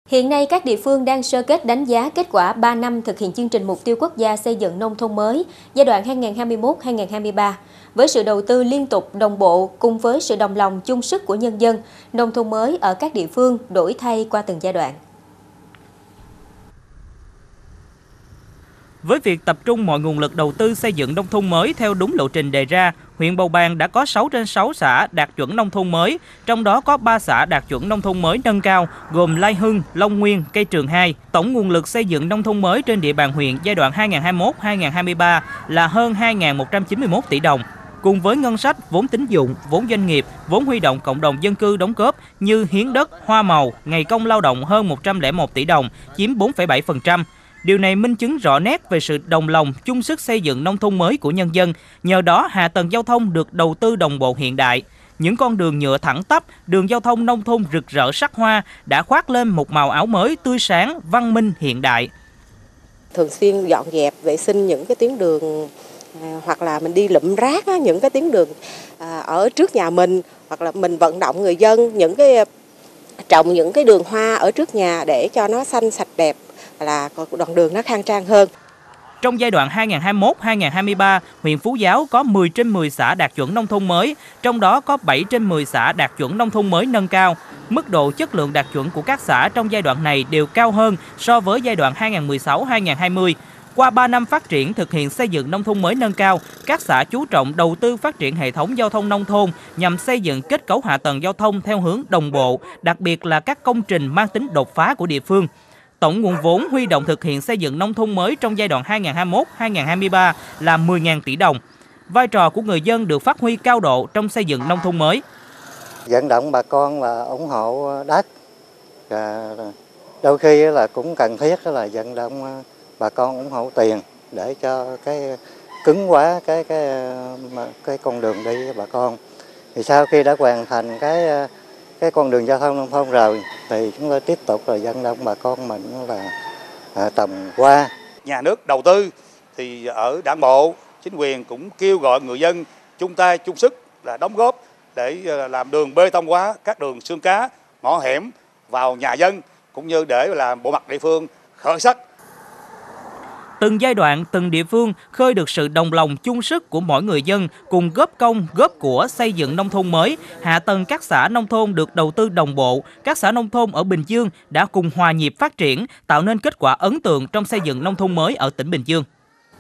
Hiện nay, các địa phương đang sơ kết đánh giá kết quả 3 năm thực hiện chương trình mục tiêu quốc gia xây dựng nông thôn mới giai đoạn 2021-2023. Với sự đầu tư liên tục đồng bộ cùng với sự đồng lòng chung sức của nhân dân, nông thôn mới ở các địa phương đổi thay qua từng giai đoạn. Với việc tập trung mọi nguồn lực đầu tư xây dựng nông thôn mới theo đúng lộ trình đề ra, huyện Bầu Bàng đã có 6 trên 6 xã đạt chuẩn nông thôn mới, trong đó có 3 xã đạt chuẩn nông thôn mới nâng cao, gồm Lai Hưng, Long Nguyên, Cây Trường 2. Tổng nguồn lực xây dựng nông thôn mới trên địa bàn huyện giai đoạn 2021-2023 là hơn 2.191 tỷ đồng. Cùng với ngân sách, vốn tín dụng, vốn doanh nghiệp, vốn huy động cộng đồng dân cư đóng góp như hiến đất, hoa màu, ngày công lao động hơn 101 tỷ đồng, chiếm 4,7%. Điều này minh chứng rõ nét về sự đồng lòng, chung sức xây dựng nông thôn mới của nhân dân. Nhờ đó, hạ tầng giao thông được đầu tư đồng bộ hiện đại. Những con đường nhựa thẳng tắp, đường giao thông nông thôn rực rỡ sắc hoa đã khoác lên một màu áo mới tươi sáng, văn minh hiện đại. Thường xuyên dọn dẹp, vệ sinh những cái tuyến đường hoặc là mình đi lụm rác những cái tuyến đường ở trước nhà mình, hoặc là mình vận động người dân trồng những cái đường hoa ở trước nhà để cho nó xanh sạch đẹp, là đoạn đường nó khang trang hơn. Trong giai đoạn 2021-2023, huyện Phú Giáo có 10 trên 10 xã đạt chuẩn nông thôn mới, trong đó có 7 trên 10 xã đạt chuẩn nông thôn mới nâng cao. Mức độ chất lượng đạt chuẩn của các xã trong giai đoạn này đều cao hơn so với giai đoạn 2016-2020. Qua 3 năm phát triển thực hiện xây dựng nông thôn mới nâng cao, các xã chú trọng đầu tư phát triển hệ thống giao thông nông thôn nhằm xây dựng kết cấu hạ tầng giao thông theo hướng đồng bộ, đặc biệt là các công trình mang tính đột phá của địa phương. Tổng nguồn vốn huy động thực hiện xây dựng nông thôn mới trong giai đoạn 2021-2023 là 10.000 tỷ đồng. Vai trò của người dân được phát huy cao độ trong xây dựng nông thôn mới. Vận động bà con là ủng hộ đất. Đôi khi là cũng cần thiết là vận động bà con ủng hộ tiền để cho cái cứng quá cái con đường đi của bà con. Thì sau khi đã hoàn thành cái con đường giao thông nông thôn rồi thì chúng tôi tiếp tục là vận động bà con mình là trồng hoa. Nhà nước đầu tư thì ở đảng bộ, chính quyền cũng kêu gọi người dân chung tay chung sức là đóng góp để làm đường bê tông hóa các đường xương cá, ngõ hẻm vào nhà dân, cũng như để làm bộ mặt địa phương khởi sắc. Từng giai đoạn, từng địa phương khơi được sự đồng lòng chung sức của mỗi người dân cùng góp công, góp của xây dựng nông thôn mới. Hạ tầng các xã nông thôn được đầu tư đồng bộ. Các xã nông thôn ở Bình Dương đã cùng hòa nhịp phát triển, tạo nên kết quả ấn tượng trong xây dựng nông thôn mới ở tỉnh Bình Dương.